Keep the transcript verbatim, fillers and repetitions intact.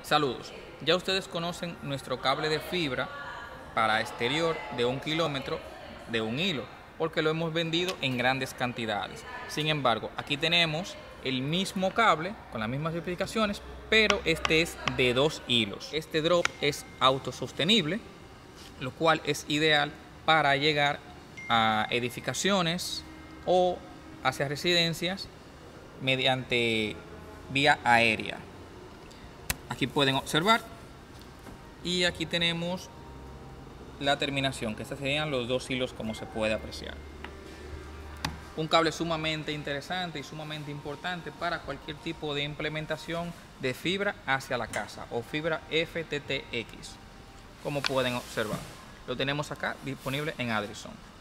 Saludos, ya ustedes conocen nuestro cable de fibra para exterior de un kilómetro de un hilo, porque lo hemos vendido en grandes cantidades. Sin embargo, aquí tenemos el mismo cable con las mismas especificaciones, pero este es de dos hilos. Este drop es autosostenible, lo cual es ideal para llegar a edificaciones o hacia residencias mediante vía aérea. Aquí pueden observar, y aquí tenemos la terminación, que estos serían los dos hilos, como se puede apreciar. Un cable sumamente interesante y sumamente importante para cualquier tipo de implementación de fibra hacia la casa o fibra F T T X, como pueden observar. Lo tenemos acá disponible en Addison.